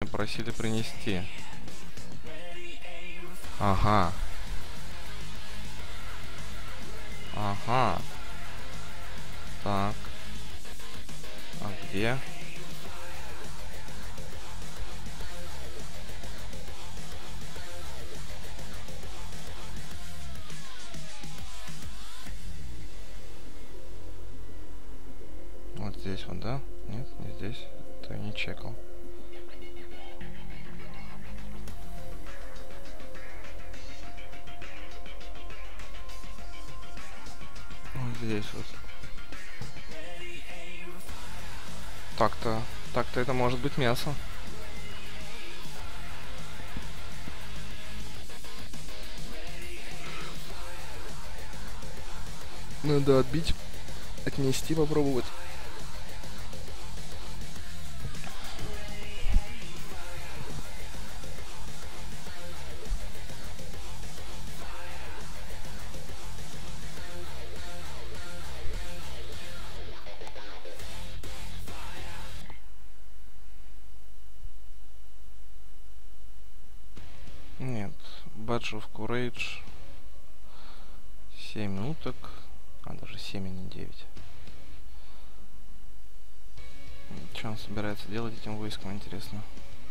попросили принести. Ага. Ага. Так. А где? Вот здесь вот, да? Нет, не здесь. Ты не чекал. Вот здесь вот. Так-то это может быть мясо. Надо отбить, отнести, попробовать. Нет, Badge of Courage 7 уток, а даже 7, а не 9. Что он собирается делать этим войском, интересно?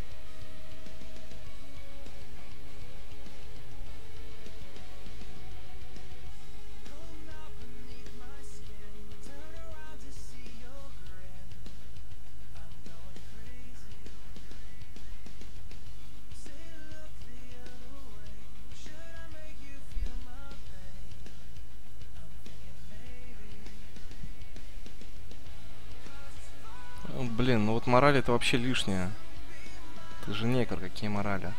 Блин, ну вот мораль это вообще лишняя. Ты же некр, какие морали?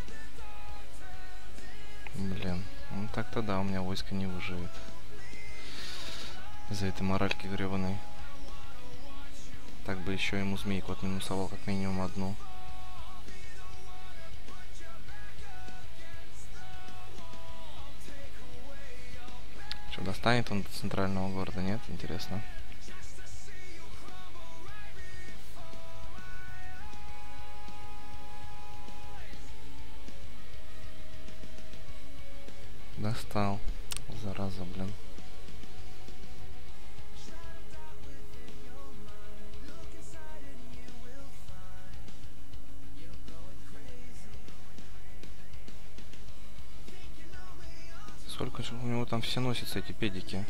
Блин, ну так-то да, у меня войско не выживет. Из-за этой моральки гребаной. Так бы еще ему змейку отминусовал как минимум одну. Что, достанет он до центрального города, нет? Интересно. Достал. Зараза, блин. Сколько же у него там все носятся, эти педики?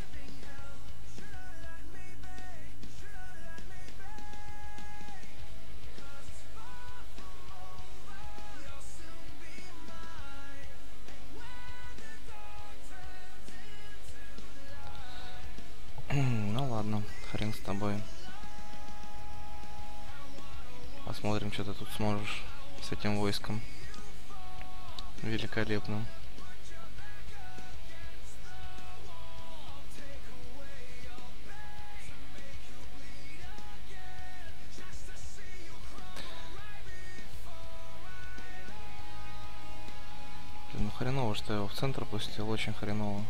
Ну ладно, хрен с тобой. Посмотрим, что ты тут сможешь с этим войском. Великолепно. Ну хреново, что я его в центр пустил, очень хреново.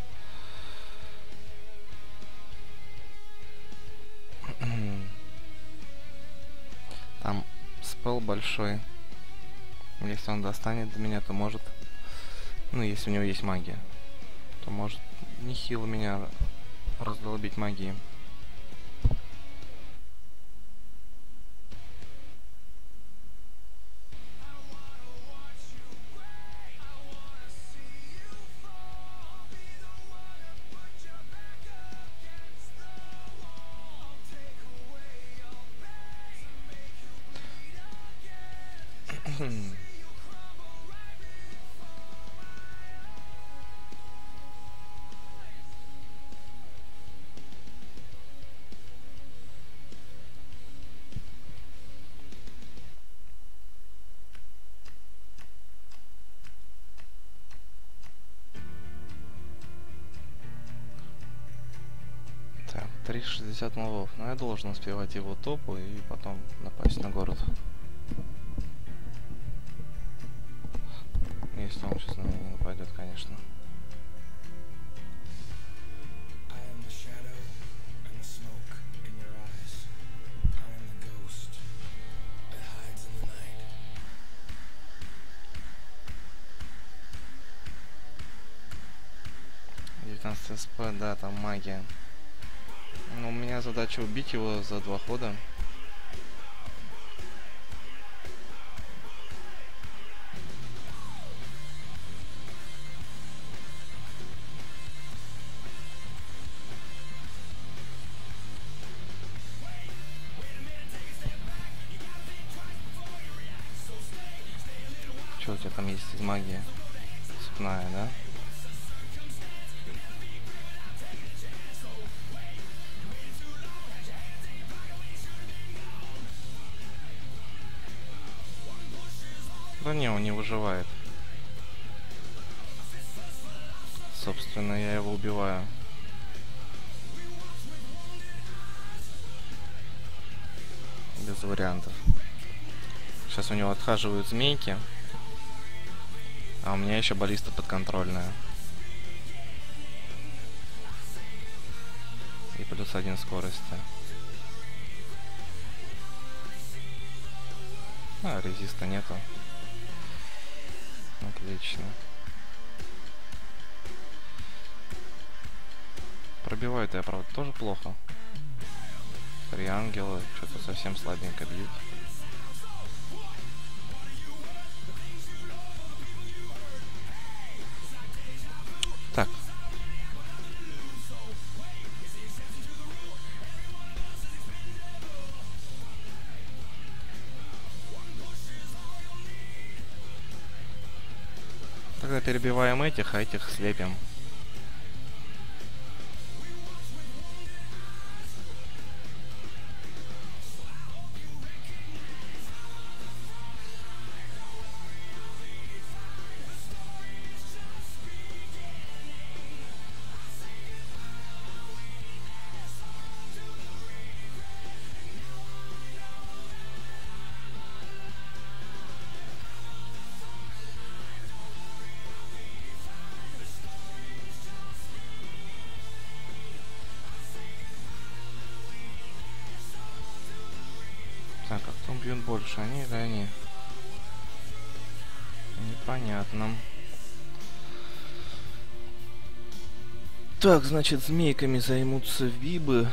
Там спел большой. Если он достанет до меня, то может... Ну, если у него есть магия, то может нехило меня раздолбить магией. Так, 360 мобов. Но я должен успевать его топу и потом напасть на город. Если он сейчас на меня не нападет, конечно. Есть СП, да, там магия. Но у меня задача убить его за 2 хода. Что у тебя там есть из магии? Цепная, да? Да не, он не выживает. Собственно, я его убиваю. Без вариантов. Сейчас у него отхаживают змейки. А у меня еще баллиста подконтрольная. И плюс 1 скорости. А, резиста нету. Отлично. Пробиваю-то я, правда, тоже плохо. 3 ангела, что-то совсем слабенько бьют. Так. Тогда перебиваем этих, а этих слепим. Так, а кто бьет больше, они или они? Непонятно. Так, значит, змейками займутся вибы.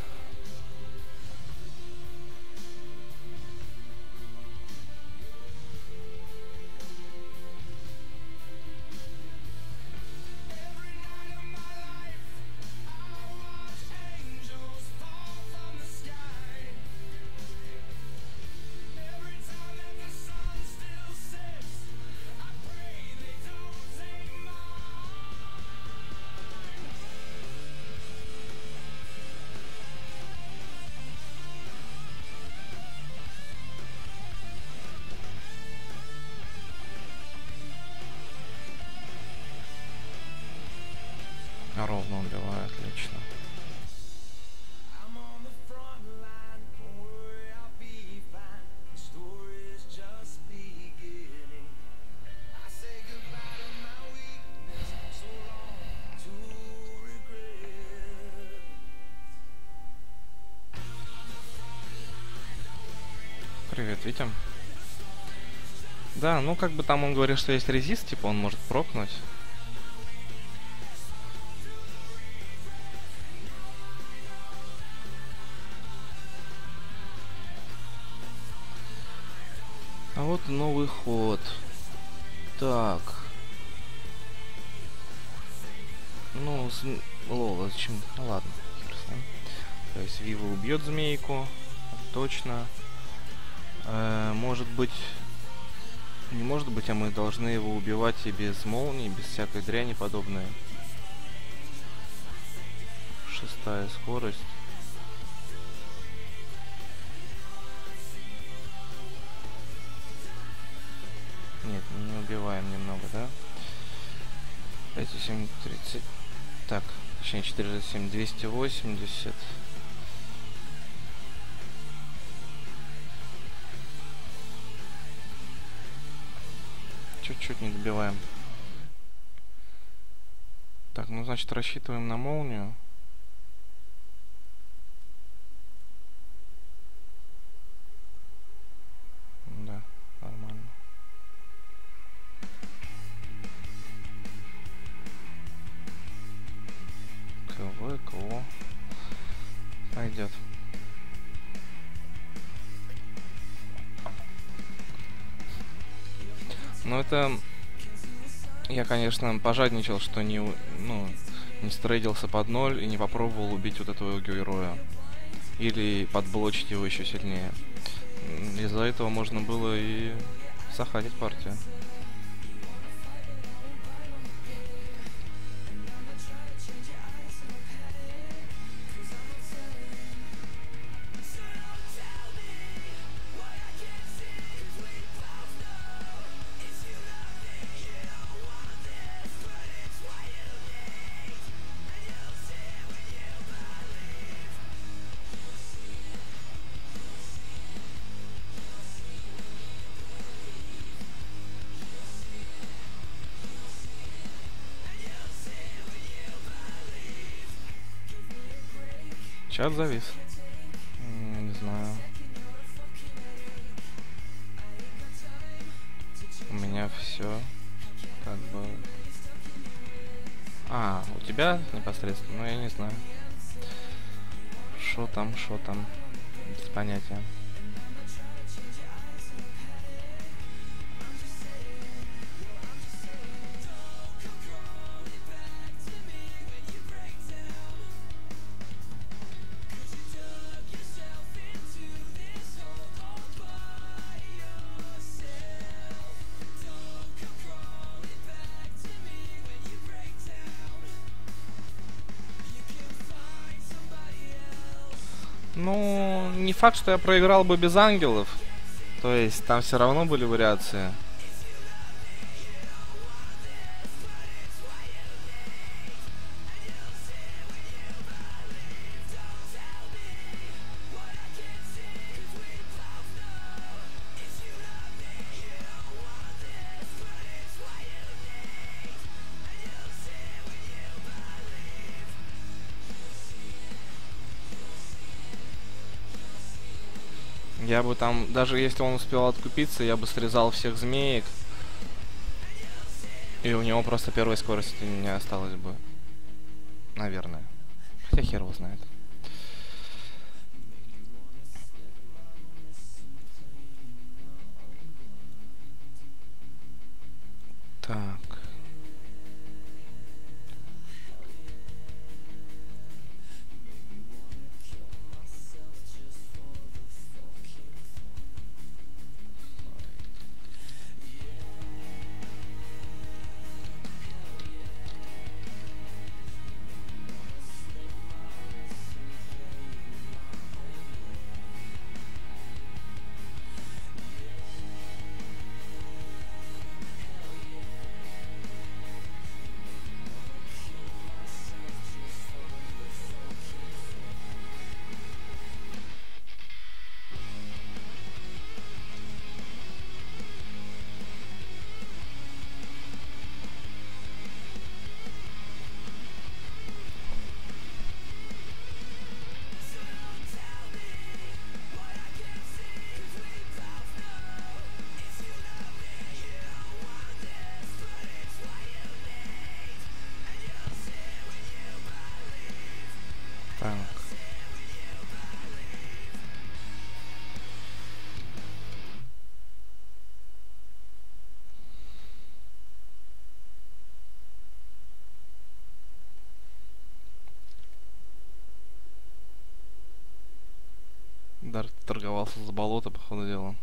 Ровно убиваю, отлично. Привет, Витя. Да, ну как бы там он говорит, что есть резист, типа он может прокнуть. А вот новый ход. Так. Ну, лола, зачем? Ну ладно, хер с ним. То есть Вива убьет змейку. Точно. Может быть... Не может быть, а мы должны его убивать и без молнии, без всякой дряни подобной. 6-я скорость. Нет, не убиваем немного, да? 5, 7, 30. Так, точнее 4, 7, 280. Чуть-чуть не добиваем. Так, ну значит рассчитываем на молнию. Да, нормально. Но это... Я, конечно, пожадничал, что не стрейдился под ноль и не попробовал убить вот этого героя. Или подблочить его еще сильнее. Из-за этого можно было и сохранить партию. Чат завис. Не знаю. У меня все как бы... А, у тебя непосредственно? Ну, я не знаю. Шо там? Без понятия. Ну, не факт, что я проиграл бы без ангелов. То есть там все равно были вариации. Я бы там, даже если он успел откупиться, я бы срезал всех змеек. И у него просто первой скорости не осталось бы. Наверное. Хотя хер его знает. Так. Так. Дарк торговался за болото, по ходу дела.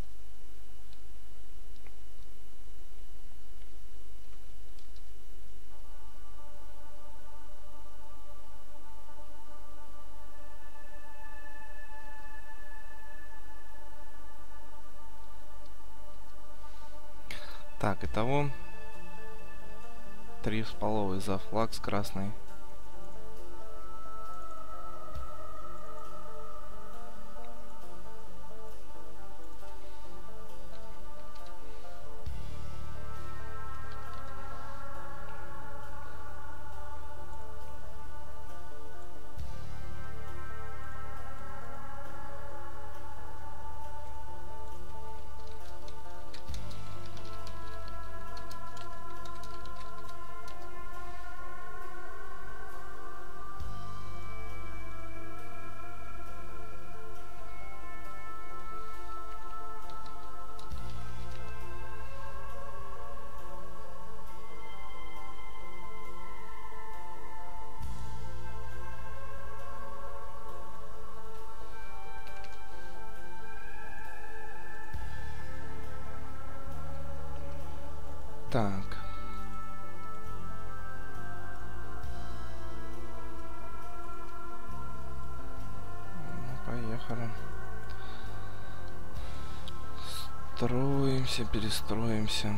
Так, итого 3 в половой за флаг с красной. Так. Ну, поехали. Строимся, перестроимся.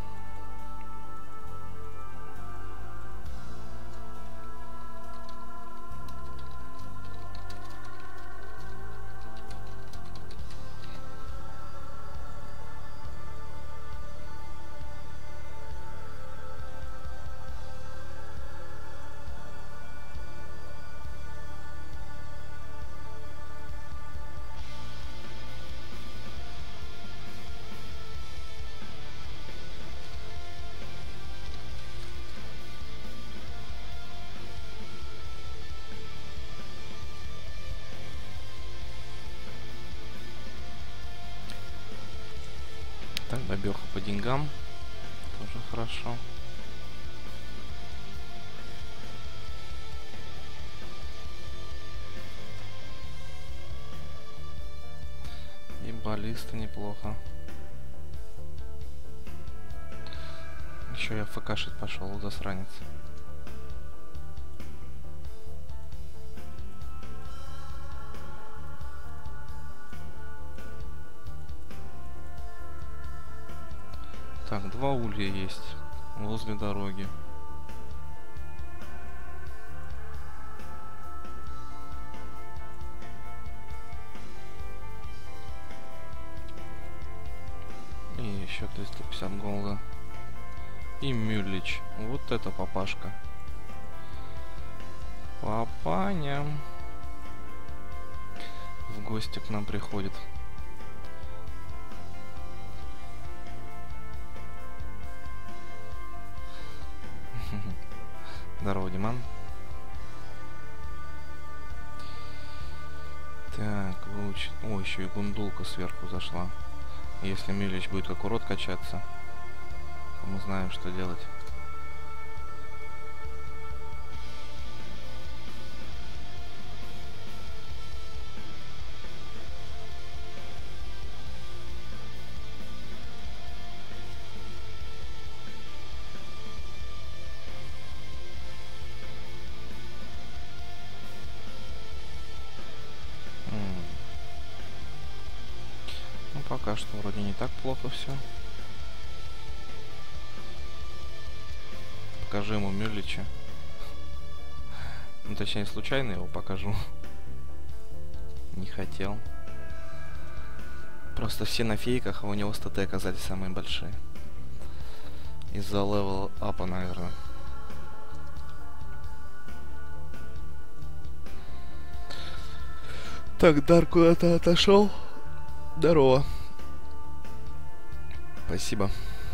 Так, бабёха по деньгам. Тоже хорошо. И баллиста неплохо. Еще я ФКшить пошел, засранец. Так, 2 улья есть возле дороги. И еще 350 голда. И Мюллич. Вот это папашка. Папаня. В гости к нам приходит. Здорово, Диман. Так, выучить. О, еще и гундулка сверху зашла. Если Мюллич будет как урод качаться, то мы знаем, что делать. Ну, пока что вроде не так плохо все. Покажи ему Мюллича. Ну, точнее, случайно его покажу. Не хотел. Просто все на фейках, а у него статы оказались самые большие. Из-за левел апа, наверное. Так, Дар куда-то отошел. Здорово. Спасибо.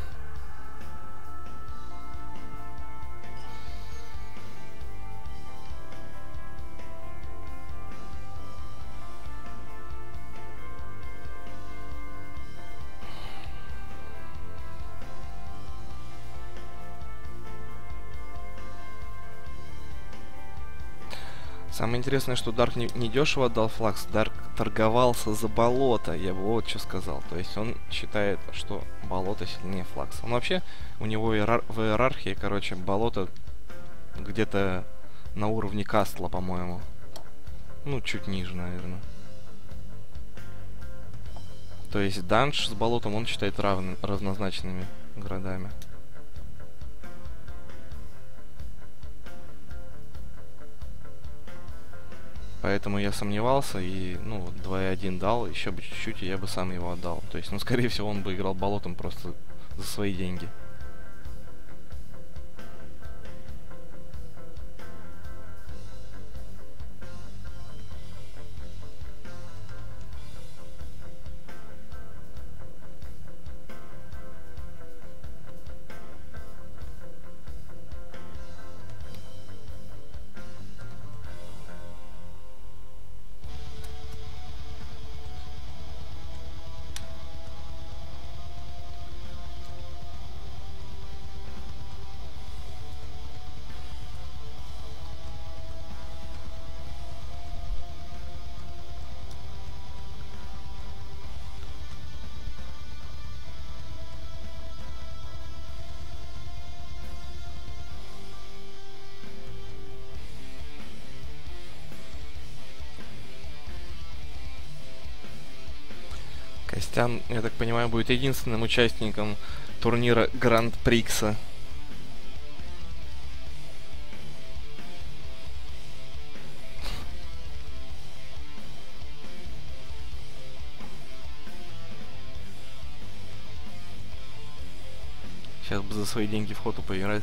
Самое интересное, что Дарк не дешево отдал флакс, Дарк торговался за болото, я бы вот что сказал. То есть он считает, что болото сильнее флакса. Он вообще, у него в иерархии, короче, болото где-то на уровне кастла, по-моему. Ну, чуть ниже, наверное. То есть данж с болотом он считает равнозначными городами. Поэтому я сомневался и, ну, 2.1 дал, еще бы чуть-чуть, и я бы сам его отдал. То есть, ну, скорее всего, он бы играл болотом просто за свои деньги. Костян, я так понимаю, будет единственным участником турнира Гранд-Прикса. Сейчас бы за свои деньги в хоту поиграть.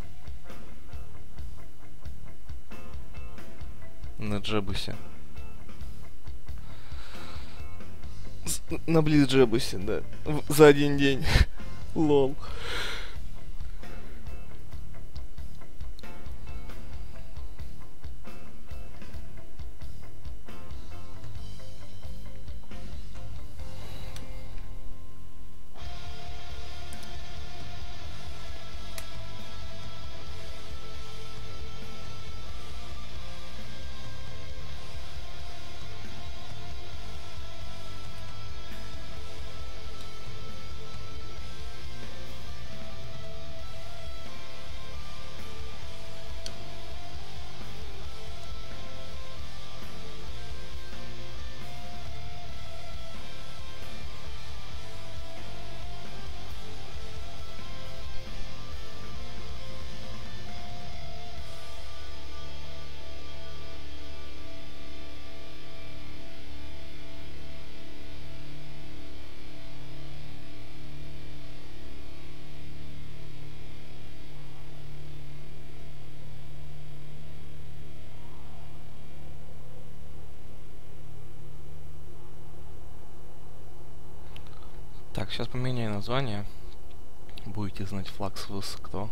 На Джебусе. На Близ Джебусе, да. За один день. Лол. Так, сейчас поменяю название. Будете знать Флаксвус кто.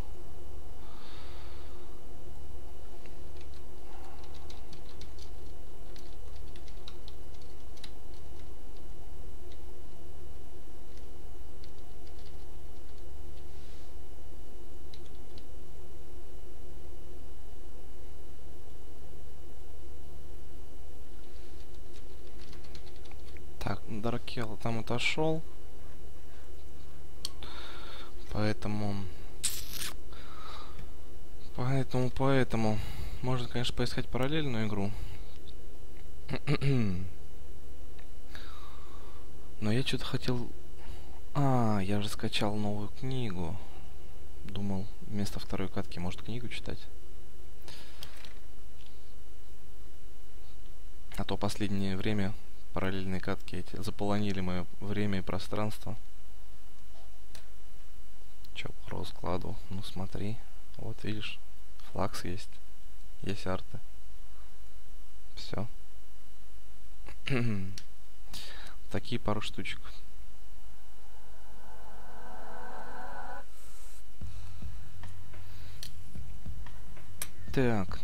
Так, Даркел там отошел. Поэтому можно, конечно, поискать параллельную игру. Но я что-то хотел... я же скачал новую книгу. Думал, вместо второй катки, может, книгу читать. А то последнее время параллельные катки эти заполонили мое время и пространство. Чё по раскладу? Ну смотри. Вот видишь, флакс есть. Есть арты. Все. Такие пару штучек. Так.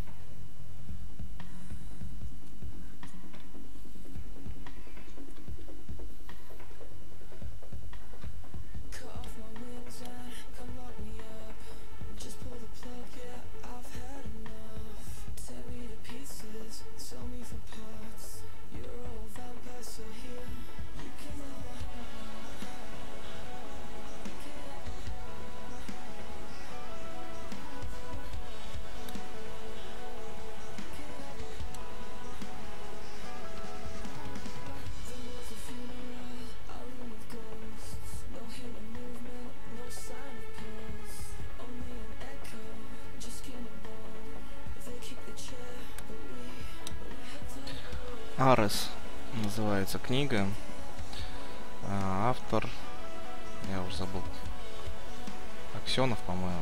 Арес называется книга. Автор, я уже забыл. Аксенов, по-моему.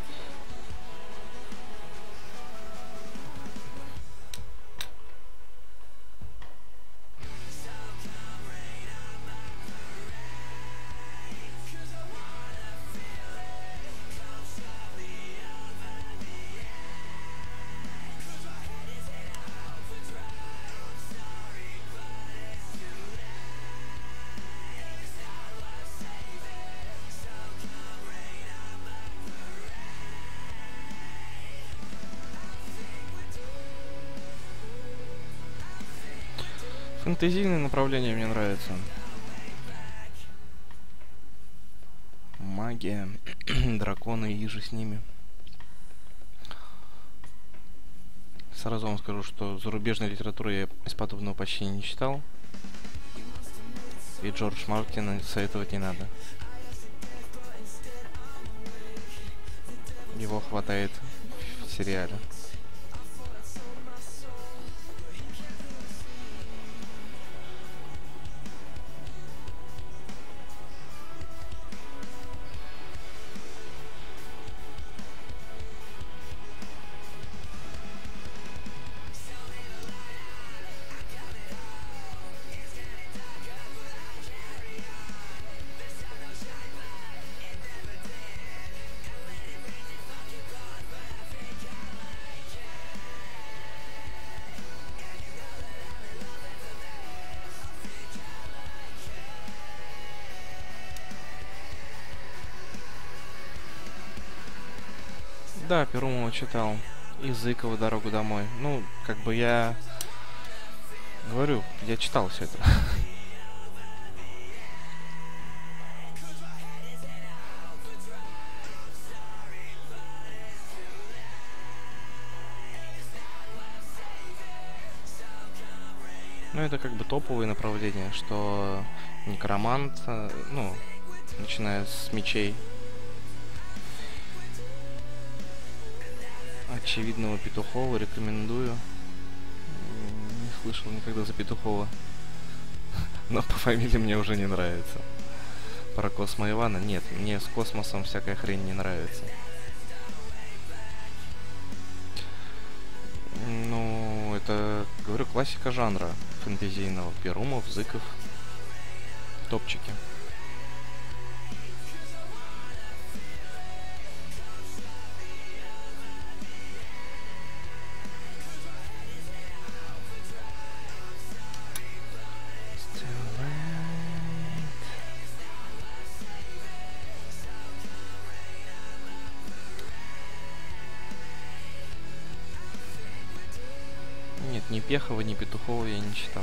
Фэнтезийное направление мне нравится. Магия, драконы и же с ними. Сразу вам скажу, что зарубежной литературы я из подобного почти не читал. И Джордж Мартина советовать не надо. Его хватает в сериале. Да, Перумова читал. И Зыкова «Дорогу домой». Ну, как бы я говорю, я читал все это. Ну, это как бы топовые направления, что Некромант, ну, начиная с мечей, очевидного Петухова рекомендую. Не слышал никогда за Петухова. Но по фамилии мне уже не нравится. Про Космо Ивана нет, мне с космосом всякая хрень не нравится. Ну, это, говорю, классика жанра фэнтезийного. Перумов, Зыков, топчики. Нет, ни Пехова, ни Петухова я не читал.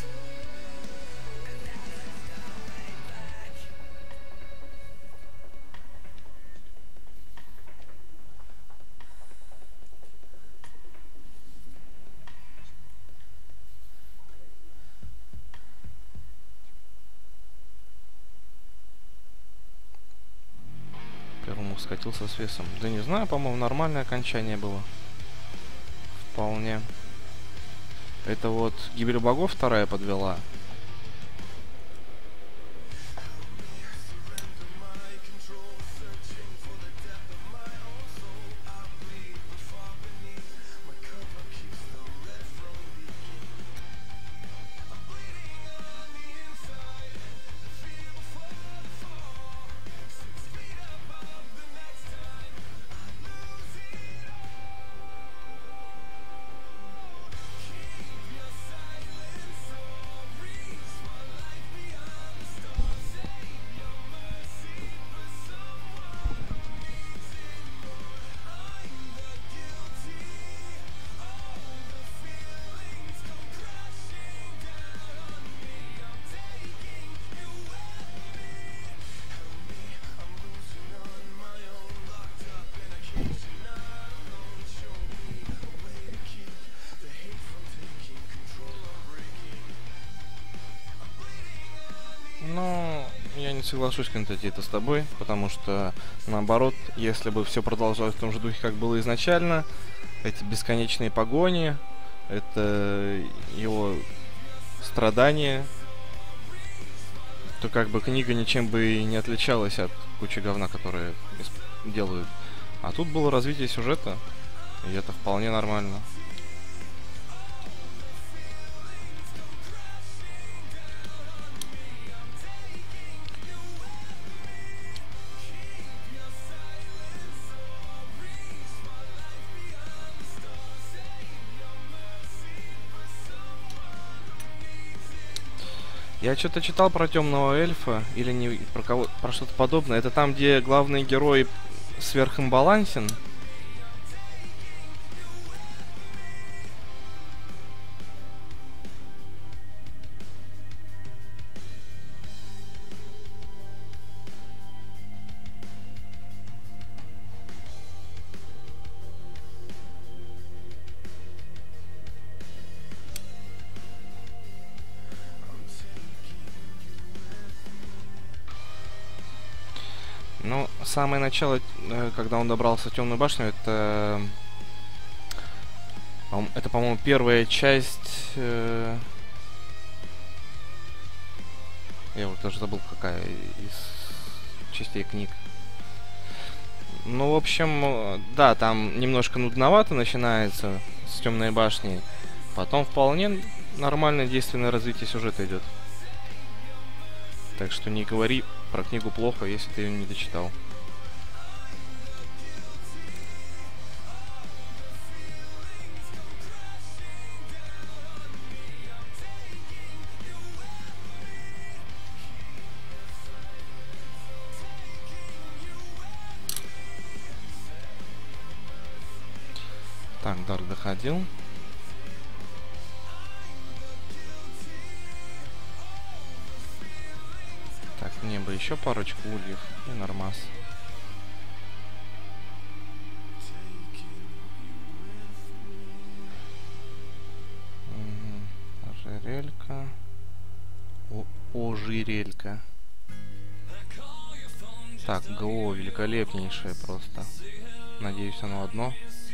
Перумов скатился с весом. Да не знаю, по-моему, нормальное окончание было. Вполне. Это вот «Гибель богов» вторая подвела. Ну, я не соглашусь, Константин, с тобой, потому что, наоборот, если бы все продолжалось в том же духе, как было изначально, эти бесконечные погони, это его страдания, то как бы книга ничем бы и не отличалась от кучи говна, которые делают. А тут было развитие сюжета, и это вполне нормально. Я что-то читал про темного эльфа, или не про кого, про что-то подобное. Это там, где главный герой сверхимбалансен. Ну, самое начало, когда он добрался в Темную башню, это, по-моему, первая часть. Я вот даже забыл, какая из частей книг. Ну, в общем, да, там немножко нудновато начинается с Темной башни. Потом вполне нормальное действенное развитие сюжета идет. Так что не говори про книгу плохо, если ты ее не дочитал. Так, дар доходил. Так, мне бы еще парочку ульев и нормас. Ожерелька. Ожерелька. Так, ГО великолепнейшее просто. Надеюсь, оно одно.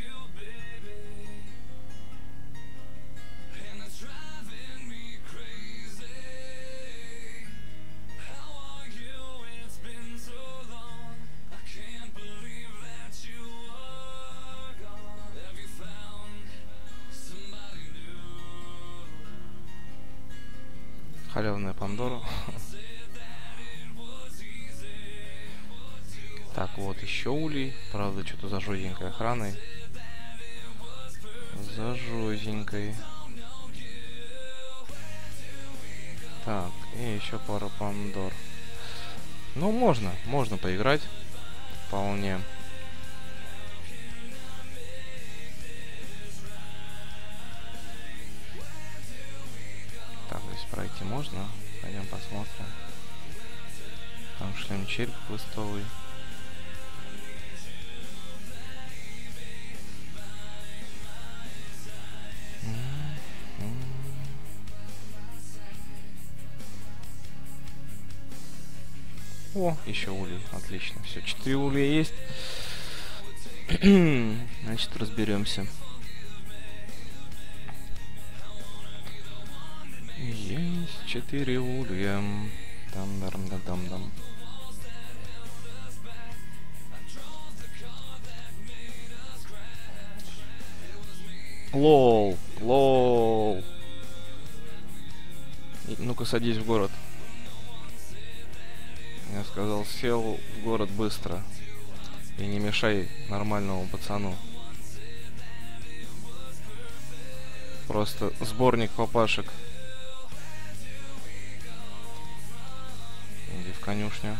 Халявная Пандора. Так, вот еще улей. Правда, что-то за жестенькой охраной. За жестенькой. Так, и еще пара Пандор. Ну, можно поиграть. Вполне. Так, здесь пройти можно. Пойдем посмотрим. Там шлем череп хвостовый. О, еще улей. Отлично. Все, 4 улья есть. Значит, разберемся. Есть 4 улья. Там-дам-дам-дам-дам. Лол. Лол. Ну-ка, садись в город. Я сказал, сел в город быстро. И не мешай нормальному пацану. Просто сборник папашек. Иди в конюшню.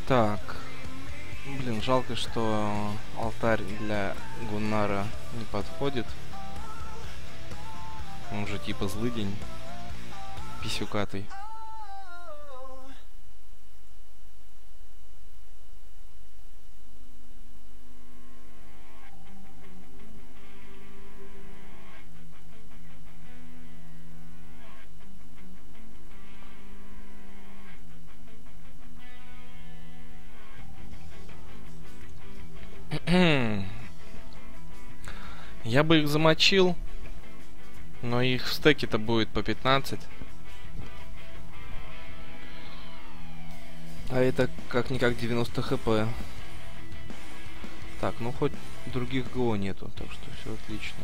Так. Блин, жалко, что алтарь для Гуннара не подходит. Он же типа злыдень. Писюкатый. Я бы их замочил, но их в стеке-то будет по 15. А это как-никак 90 хп. Так, ну хоть других ГО нету, так что все отлично.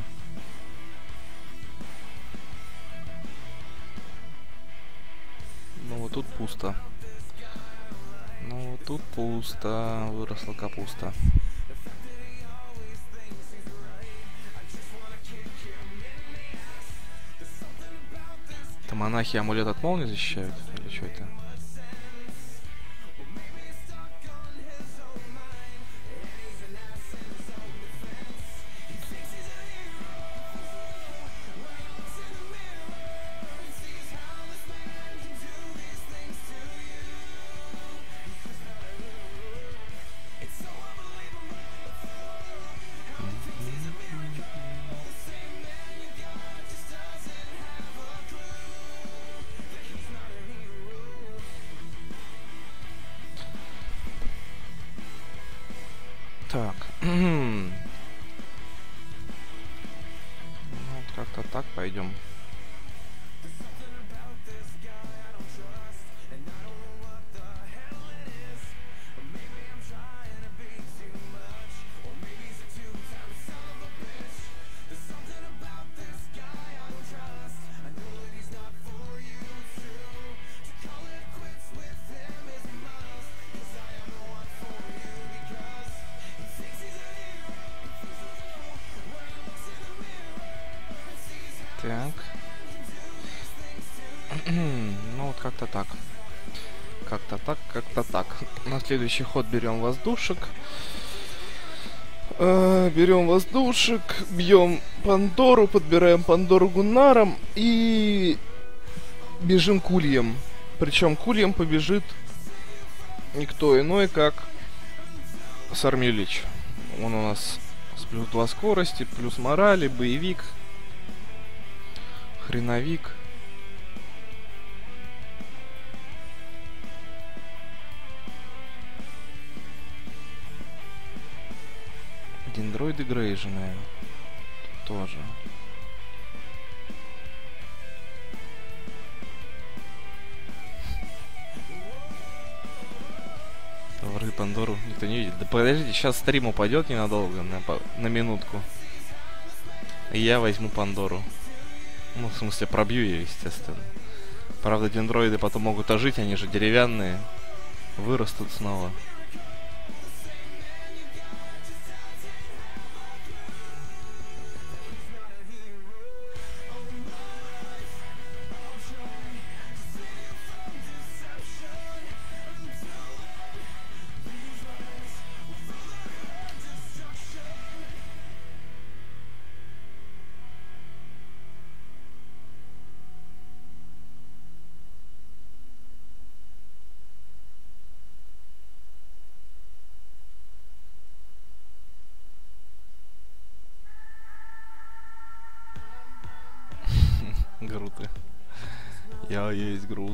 Ну вот тут пусто. Ну вот тут пусто. Выросла капуста. Это монахи амулет от молнии защищают? Или что это? Так. Ну, как-то так пойдем. Так. Ну вот как-то так. Как-то так, как-то так. На следующий ход берем воздушек. Берем воздушек, бьем Пандору, подбираем Пандору Гуннаром и бежим к Ульям. Причем к Ульям побежит никто иной, как Сармилич. Он у нас с плюс 2 скорости, плюс морали, боевик, хреновик. Дендроиды Грейжи, наверное. Тоже. Вры Пандору никто не видит. Да подождите, сейчас стрим упадет ненадолго, на минутку. И я возьму Пандору. Ну, в смысле, пробью ее, естественно. Правда, дендроиды потом могут ожить, они же деревянные. Вырастут снова. Груты. Я есть Грут.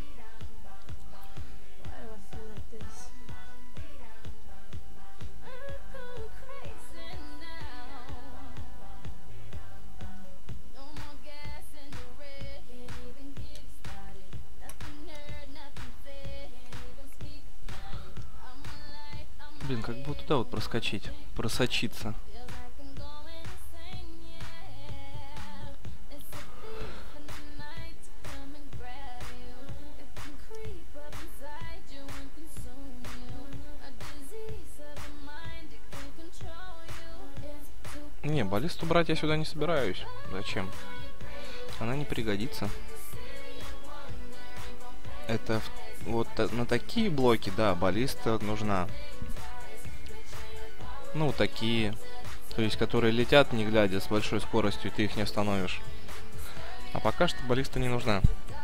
Блин, как бы туда вот проскочить, просочиться. Не, баллисту брать я сюда не собираюсь. Зачем? Она не пригодится. Это вот на такие блоки, да, баллиста нужна. Ну, такие. То есть, которые летят, не глядя, с большой скоростью, ты их не остановишь. А пока что баллиста не нужна.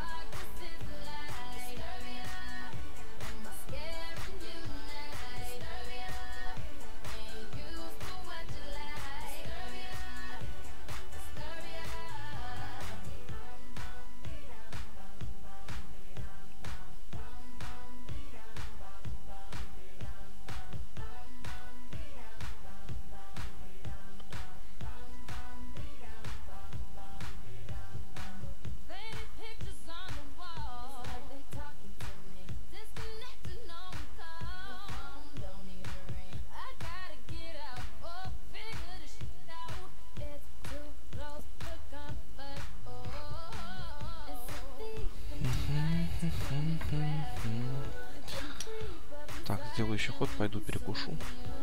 Так, сделаю еще ход, пойду перекушу.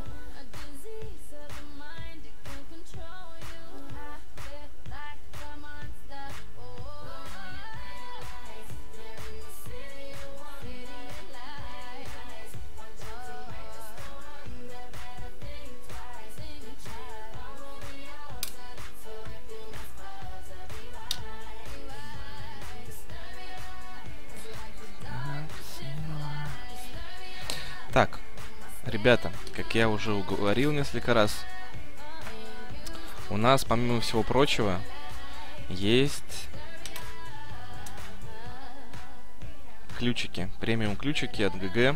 Так, ребята, как я уже говорил несколько раз, у нас, помимо всего прочего, есть ключики, премиум ключики от ГГ,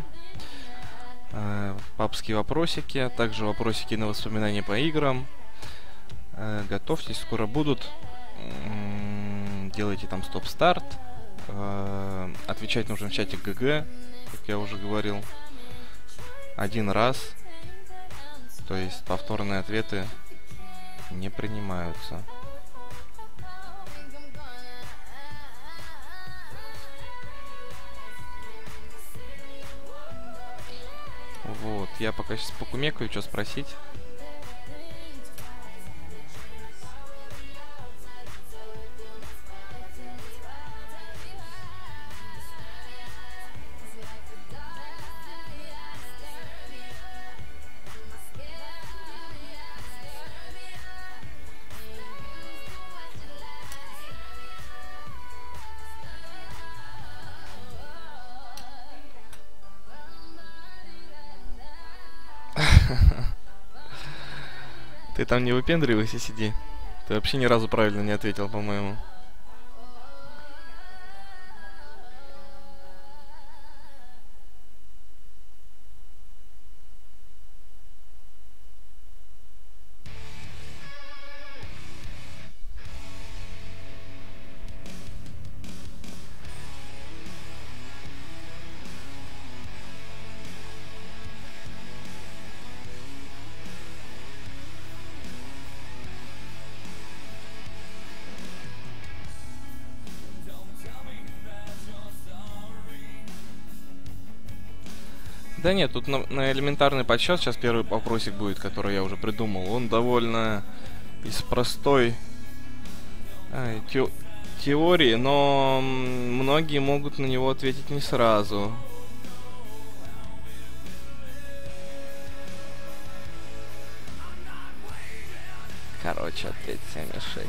папские вопросики, а также вопросики на воспоминания по играм. Готовьтесь, скоро будут. Делайте там стоп-старт. Отвечать нужно в чате ГГ, как я уже говорил. Один раз. То есть повторные ответы не принимаются. Вот, я пока сейчас покумекаю, что спросить. Ты там не выпендривайся, сиди. Ты вообще ни разу правильно не ответил, по-моему. Да нет, тут на элементарный подсчет сейчас первый вопросик будет, который я уже придумал. Он довольно из простой теории, но многие могут на него ответить не сразу. Короче, ответ 7,6.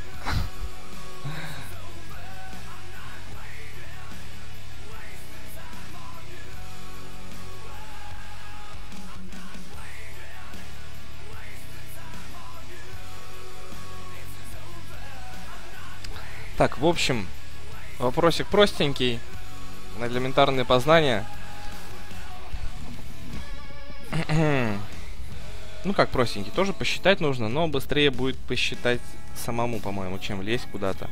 Так, в общем, вопросик простенький, на элементарные познания. Ну как простенький, тоже посчитать нужно, но быстрее будет посчитать самому, по-моему, чем лезть куда-то.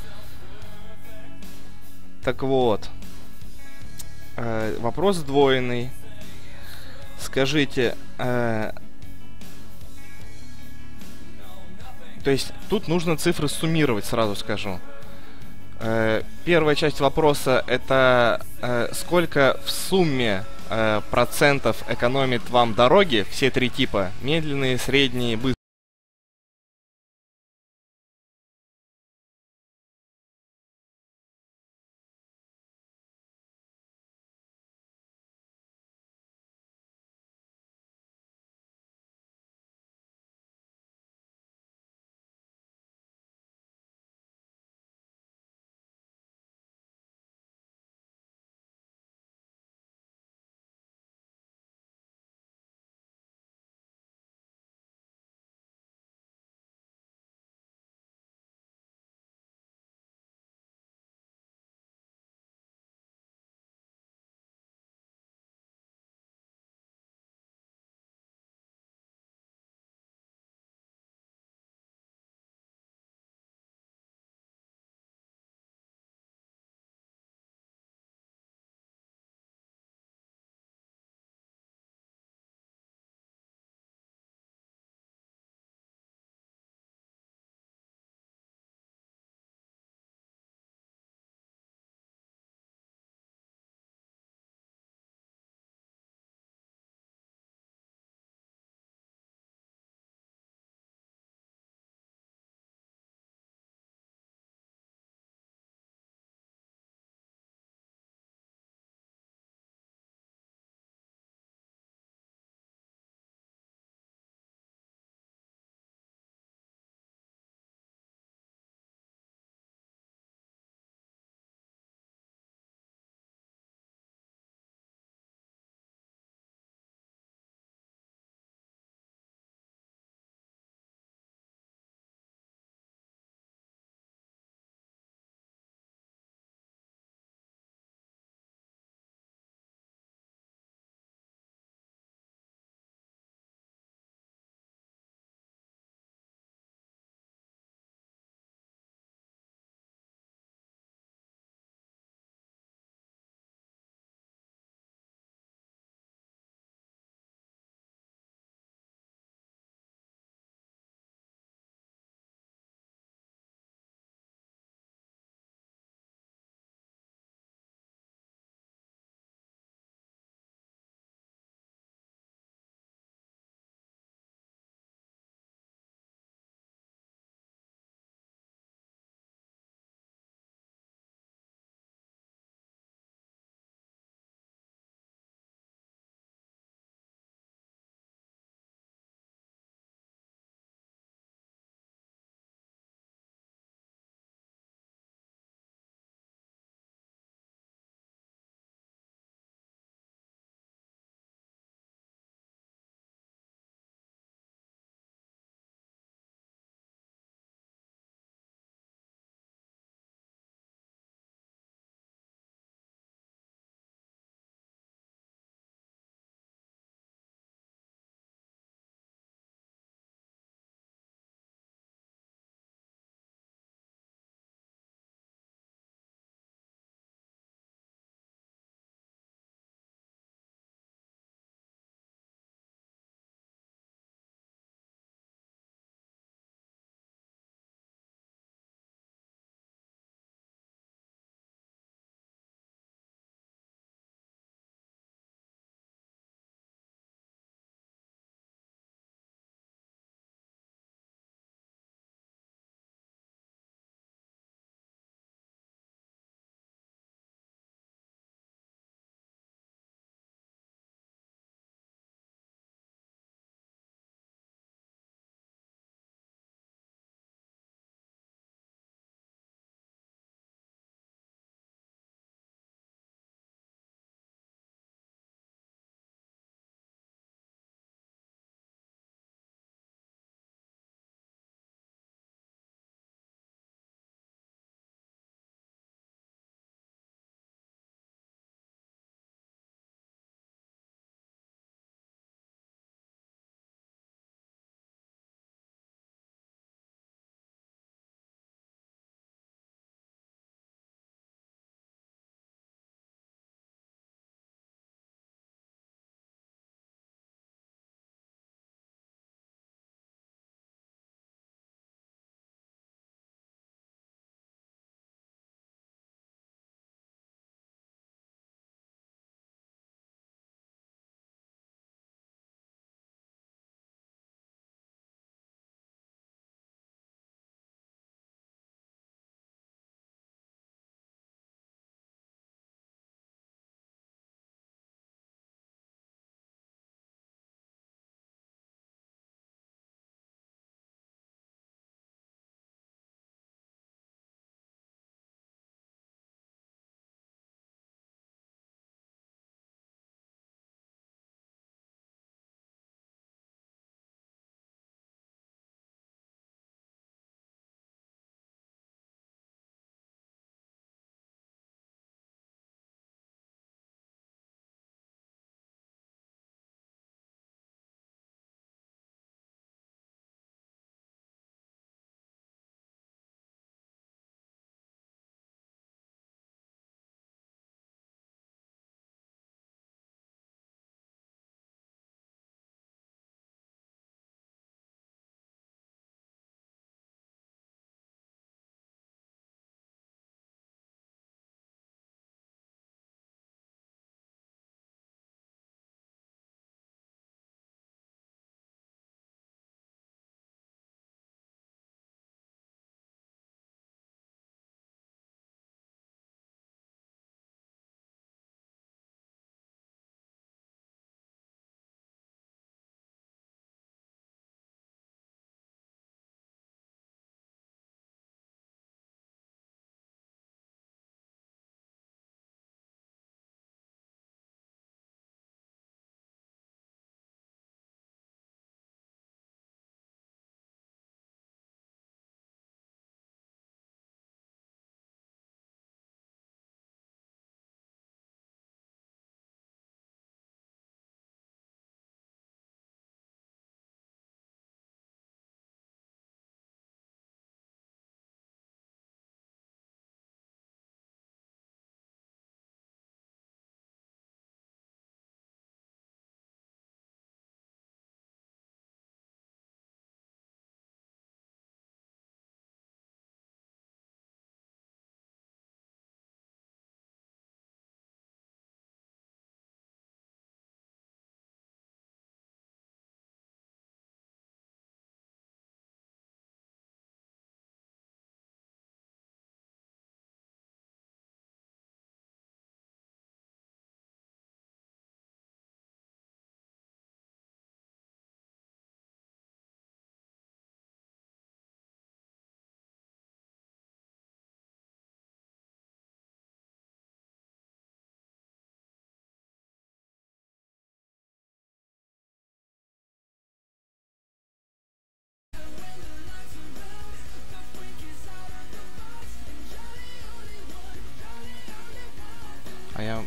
Так вот, вопрос сдвоенный. Скажите, то есть тут нужно цифры суммировать, сразу скажу. Первая часть вопроса это сколько в сумме процентов экономит вам дороги, все три типа: медленные, средние, быстрые.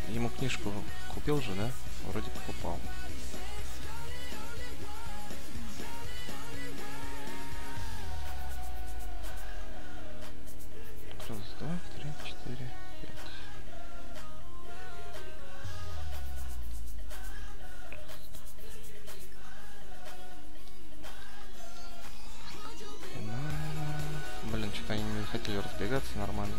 ему книжку купил же, да? Вроде покупал. Раз, два, три, четыре, пять. Блин, что-то они не хотели разбегаться нормально.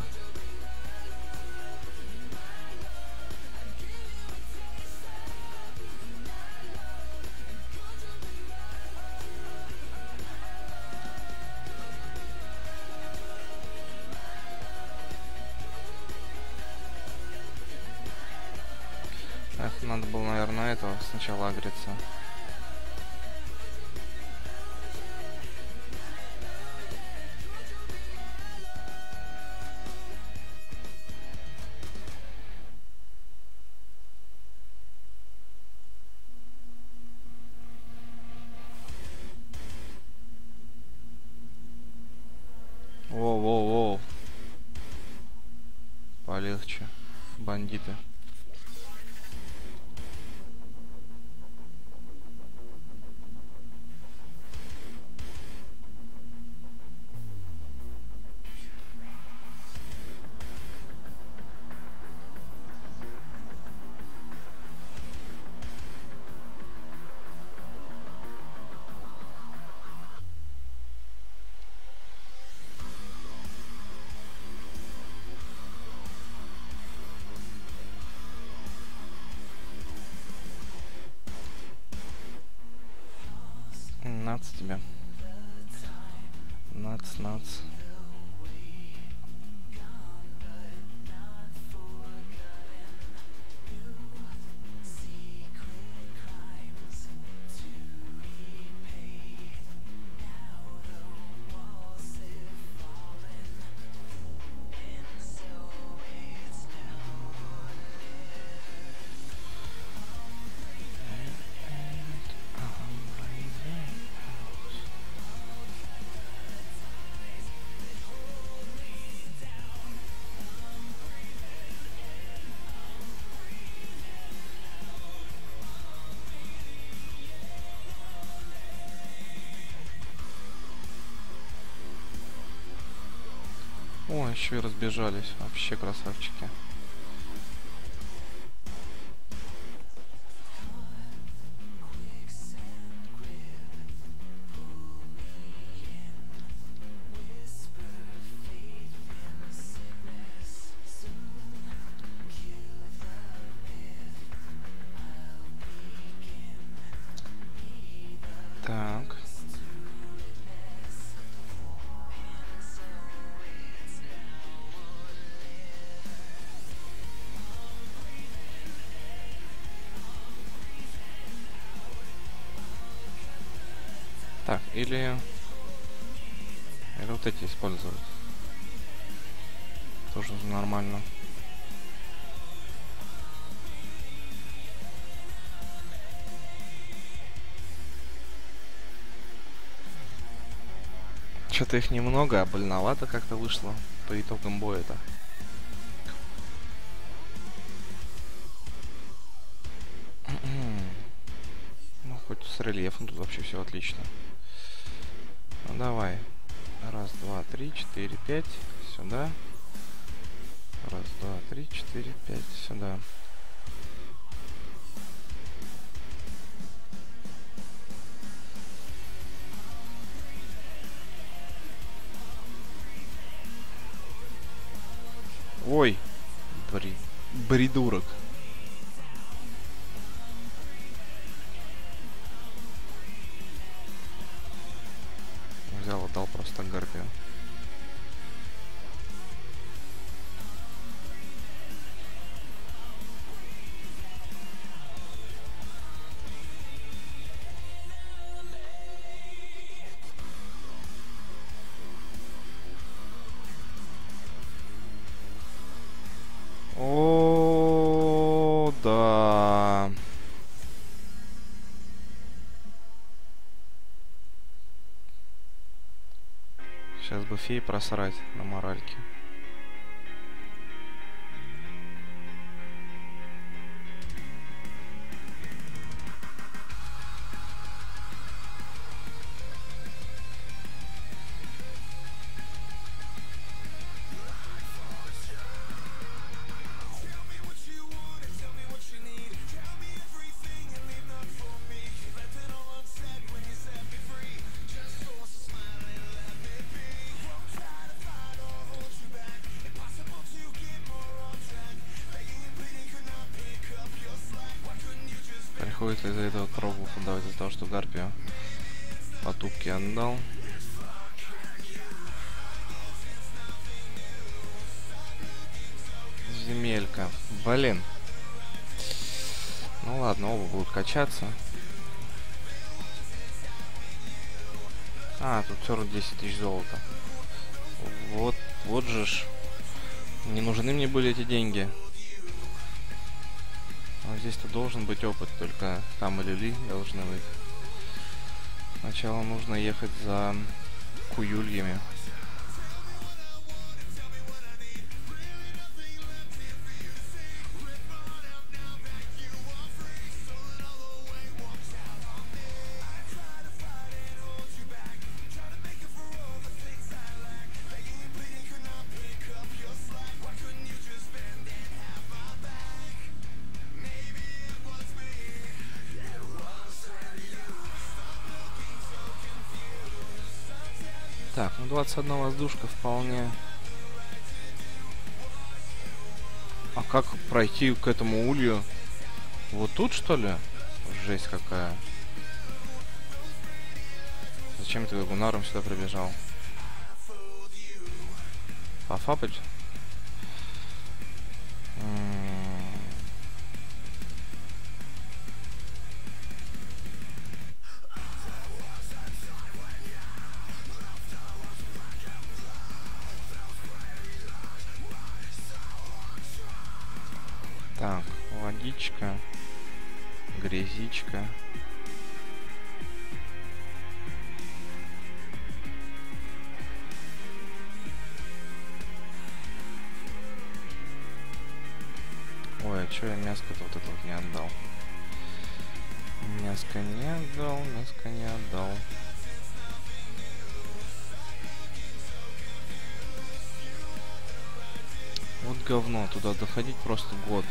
Эх, надо было, наверное, этого сначала агриться. Воу-воу-воу. Полегче, бандиты. Нац тебя. Нац. О, еще и разбежались. Вообще красавчики. Так. Так, или вот эти использовать. Тоже нормально. Что-то их немного, а больновато как-то вышло по итогам боя-то. Ну, хоть с рельефом тут вообще все отлично. Ну, давай. Раз, два, три, четыре, пять. Сюда. Раз, два, три, четыре, пять. Сюда. Ой. Бридурок. Взял, отдал просто гарпию. О, да. Сейчас бы фей просрать на моральке. какой-то из-за этого кругу отдавать, из-за того, что Гарпию потупки отдал. Земелька. Блин. Ну ладно, оба будут качаться. А, тут все равно 10 тысяч золота. Вот же ж. Не нужны мне были эти деньги. Но здесь-то должен быть опыт, только там и люли должны быть. Сначала нужно ехать за куюльями. Так, ну 21 воздушка вполне. А как пройти к этому улью? Вот тут, что ли? Жесть какая. Зачем ты Гунаром сюда прибежал? Пофапать? Так, водичка, грязичка. Ой, а чё я мяско-то вот это вот не отдал? Мяско не отдал, мяско не отдал. Вот говно, туда доходить просто год.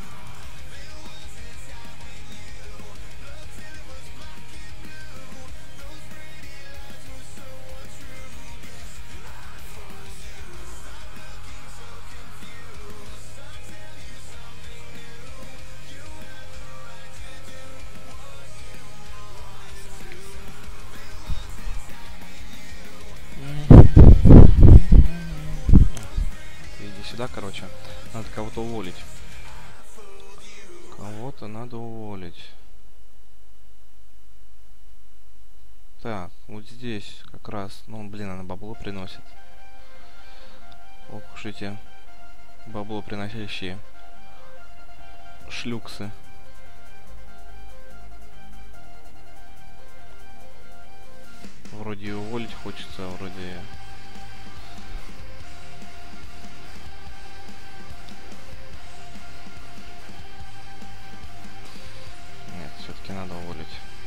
Да, короче, надо кого-то уволить. Кого-то надо уволить. Так, вот здесь как раз, ну, блин, она бабло приносит. Ох уж эти бабло приносящие шлюксы. Вроде и уволить хочется, а вроде... Все-таки надо уволить.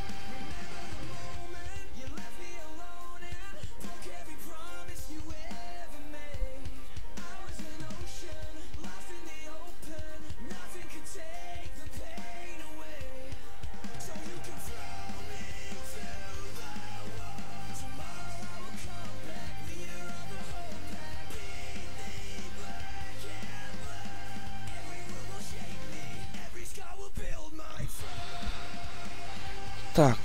Так,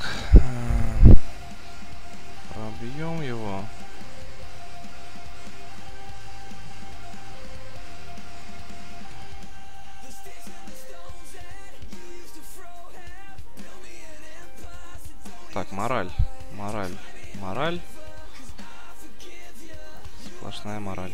пробьем его. Так, мораль, мораль, мораль. Сплошная мораль.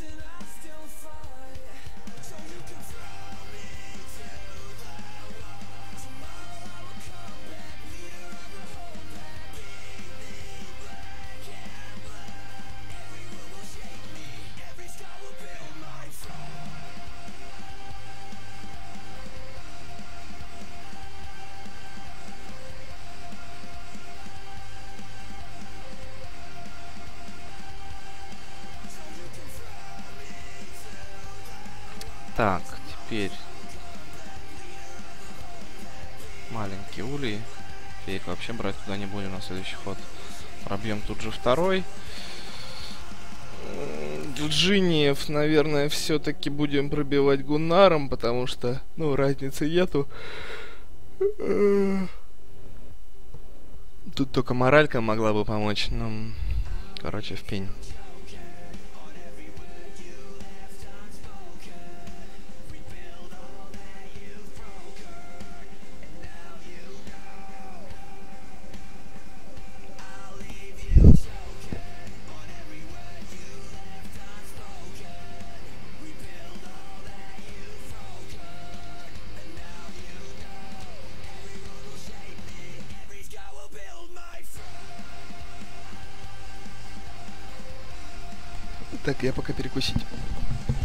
Так, теперь маленький улей. Фейк вообще брать туда не будем на следующий ход. Пробьем тут же второй. Джиниев, наверное, все-таки будем пробивать Гуннаром, потому что, ну, разницы нету. Тут только моралька могла бы помочь, но... Короче, в пень. Так, я пока перекусить.